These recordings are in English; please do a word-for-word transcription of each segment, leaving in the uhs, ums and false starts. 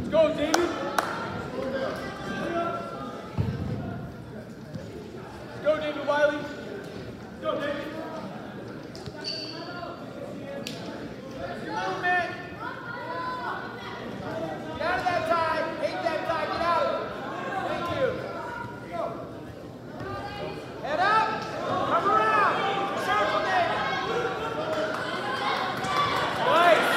Go, David. Go, David Wiley. Go, David. Come on, man. Get out of that tie. Hate that tie. Get out. Thank you. Go. Head up. Come around. Circle, David. Nice.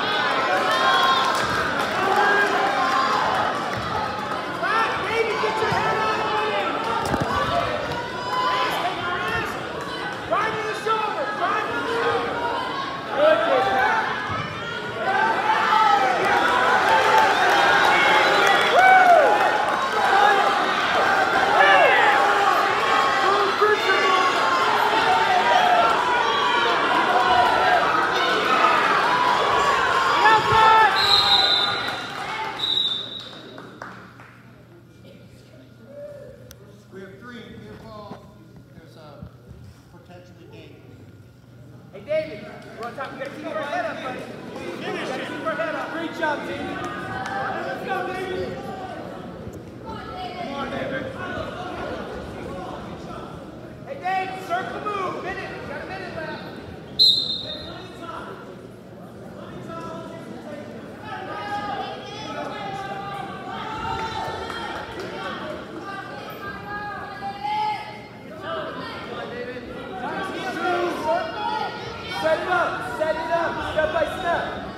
We have three. Your ball. There's a potentially game. Hey, David, you want to talk? You got to keep your head up, buddy. You got to keep your head up. Great job, David. Let's go, David. Come on, David. Hey, Dave, circle move. Minute. You got a minute left. Set it up, set it up, step by step.